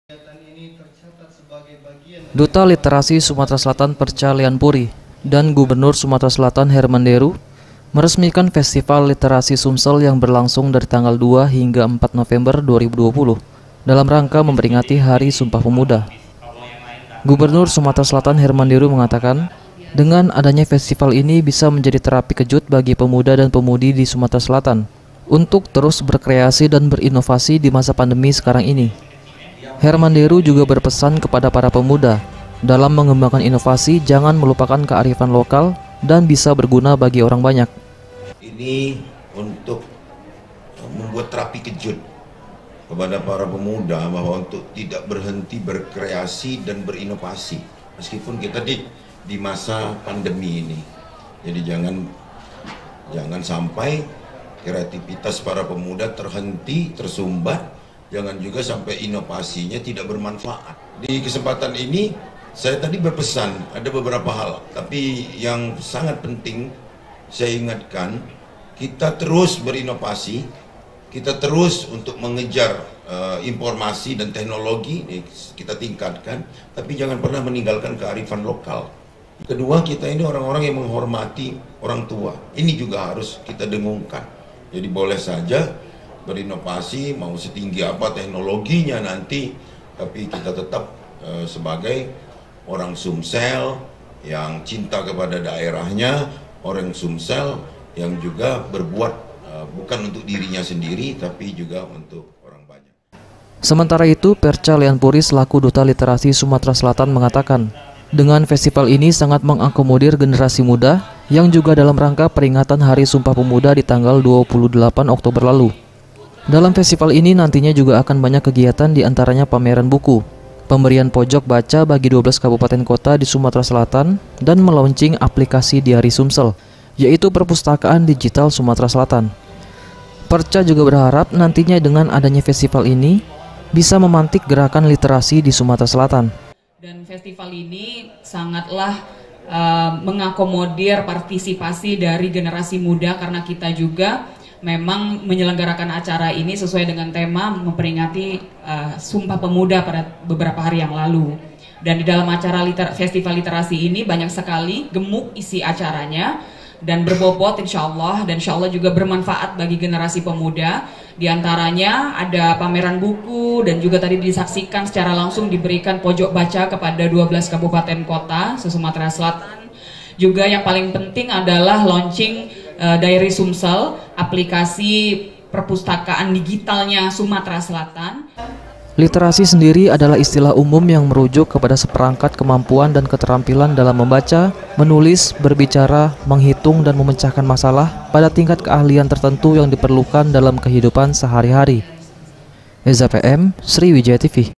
Duta Literasi Sumatera Selatan Perca Lianpuri dan Gubernur Sumatera Selatan Herman Deru meresmikan Festival Literasi Sumsel yang berlangsung dari tanggal 2 hingga 4 November 2020 dalam rangka memperingati Hari Sumpah Pemuda. Gubernur Sumatera Selatan Herman Deru mengatakan, dengan adanya festival ini bisa menjadi terapi kejut bagi pemuda dan pemudi di Sumatera Selatan untuk terus berkreasi dan berinovasi di masa pandemi sekarang ini. Herman Deru juga berpesan kepada para pemuda dalam mengembangkan inovasi jangan melupakan kearifan lokal dan bisa berguna bagi orang banyak. Ini untuk membuat terapi kejut kepada para pemuda bahwa untuk tidak berhenti berkreasi dan berinovasi meskipun kita di masa pandemi ini. Jadi jangan sampai kreativitas para pemuda terhenti, tersumbat. Jangan juga sampai inovasinya tidak bermanfaat. Di kesempatan ini saya tadi berpesan ada beberapa hal, tapi yang sangat penting saya ingatkan, kita terus berinovasi, kita terus untuk mengejar informasi dan teknologi kita tingkatkan, tapi jangan pernah meninggalkan kearifan lokal. Kedua, kita ini orang-orang yang menghormati orang tua. Ini juga harus kita dengungkan. Jadi boleh saja berinovasi, mau setinggi apa teknologinya nanti, tapi kita tetap sebagai orang Sumsel yang cinta kepada daerahnya, orang Sumsel yang juga berbuat bukan untuk dirinya sendiri, tapi juga untuk orang banyak. Sementara itu, Perca Lianpuri selaku Duta Literasi Sumatera Selatan mengatakan, dengan festival ini sangat mengakomodir generasi muda yang juga dalam rangka peringatan Hari Sumpah Pemuda di tanggal 28 Oktober lalu. Dalam festival ini nantinya juga akan banyak kegiatan diantaranya pameran buku, pemberian pojok baca bagi 12 kabupaten kota di Sumatera Selatan, dan melaunching aplikasi Diari Sumsel, yaitu perpustakaan digital Sumatera Selatan. Perca juga berharap nantinya dengan adanya festival ini bisa memantik gerakan literasi di Sumatera Selatan. Dan festival ini sangatlah mengakomodir partisipasi dari generasi muda karena kita juga memang menyelenggarakan acara ini sesuai dengan tema memperingati Sumpah Pemuda pada beberapa hari yang lalu. Dan di dalam acara festival literasi ini banyak sekali gemuk isi acaranya dan berbobot insya Allah, dan insya Allah juga bermanfaat bagi generasi pemuda. Di antaranya ada pameran buku dan juga tadi disaksikan secara langsung diberikan pojok baca kepada 12 kabupaten kota se-Sumatera Selatan. Juga yang paling penting adalah launching Diari Sumsel, aplikasi perpustakaan digitalnya Sumatera Selatan. Literasi sendiri adalah istilah umum yang merujuk kepada seperangkat kemampuan dan keterampilan dalam membaca, menulis, berbicara, menghitung, dan memecahkan masalah pada tingkat keahlian tertentu yang diperlukan dalam kehidupan sehari-hari. Eza PM, Sriwijaya TV.